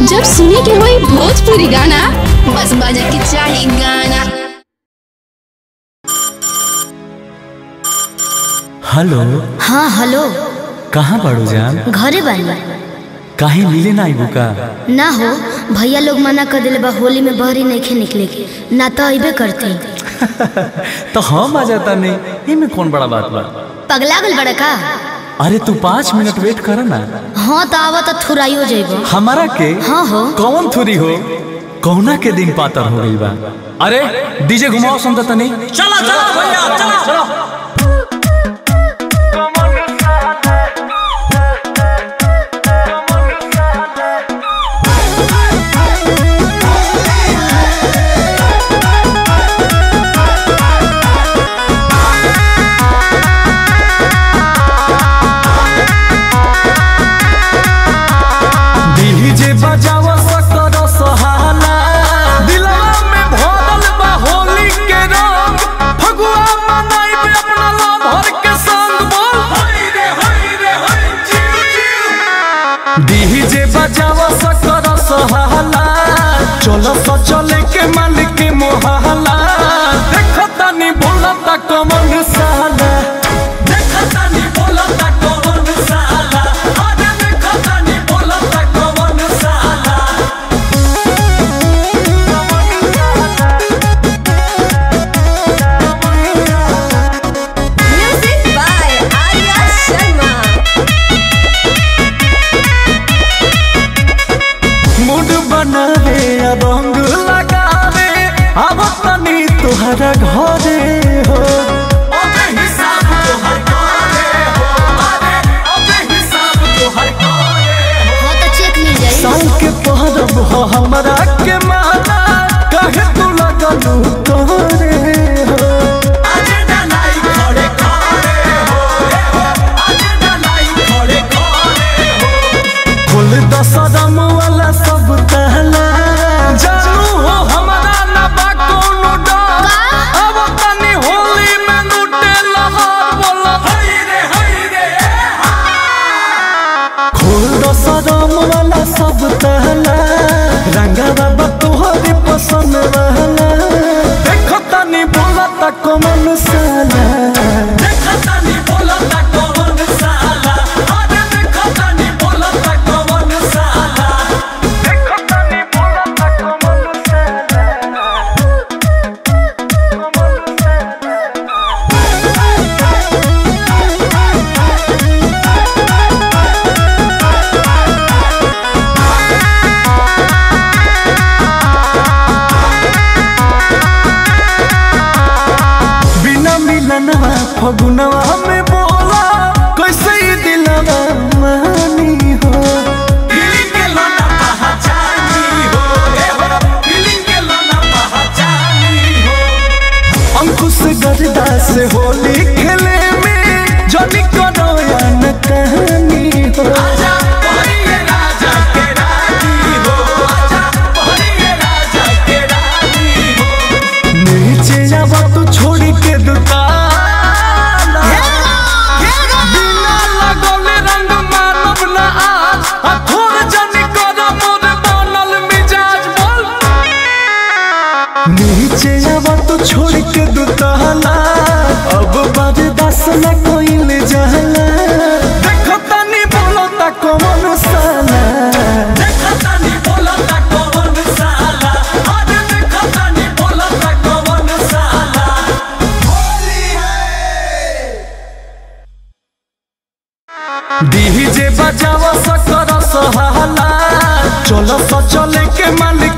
जब सुने के होई भोजपुरी गाना बस बजे के चाही गाना। हेलो। हाँ हेलो। कहाँ बाड़ू जान? घरे बानी। काहे मिले ना आइबू का? ना हो, भैया लोग मना कर दिले बा होली में बहरी नहीं निकले के, ना तो अबे करते। तो हम आ जाता नहीं, इनमें कौन बड़ा बात बा? पगला गल बड़ा का? अरे तू 5 मिनट वेट कर ना। हाँ तो आवा तो थुराइयो जाइबो। हमारा के? हाँ हो। कौन थुरी हो? कौना के दिन पातर हो गई बा? अरे डीजे घुमाओ सुनता तनी। चला चला भैया चला चला। डीजे बजावा सकर सहाला, चलो चले के मालिक के मोहला। देखता नी बोलता कमन साला, देखता नी बोलता कमन साला, अरे देखता नी बोलता कमन साला। Music by Arya Sharma। Mood बनावे रंग लगावे, अब तनी तुहरा घरे हो। अबे हिसाब तोहर करे हो, अरे अबे हिसाब तोहर करे हो। हाँ तो चेक मिल जाए। साल के पहरब हो हमरा के माला, कहे तू लगलू करे हो। आज डलाई खड़े खड़े हो, आज डलाई खड़े खड़े हो। खुल दसरम वाला सब तहला, जानू हो हमरा ना बा कोनो डर। अब तनी होली में लूटे लहर बोला हई रे खुल दसरम वाला सब तहला, रंगा बाबा तोहरे पसंद रहला। देखो तनी बोलता कमन साला, देखो तनी बोलता कमन साला, अरे देखो तनी बोलता कमन साला, देखो तनी बोलता कमन साला, कमन साला। बिना मिलनवा फगुनवा में बोला, कैसे ही दिलवा मानी हो। फीलिंग के लोना पहचानी हो, ए हो फीलिंग के लोना पहचानी हो। अंकुश गर्दा से होली खेले में जनी करो या न कहानी हो। आजा पहरिए राजा के रानी हो, आजा पहरिए राजा के रानी हो। नीचे जावा तू छोड़ के दुकान, बिना लगौले रंग मानव ना आज। थोड़ जनी कर मोर बनल मिजाज बोल। नीचे जावा तू छोड़ के दुकाना, अब बर्दाश्त न कोइल जाला। देखो तनी बोलता कमन साला, देखो तनी बोलता कमन साला, अरे देखो तनी बोलता कमन साला। डीजे बजावा सकर सहाला, चलो चले के मालिक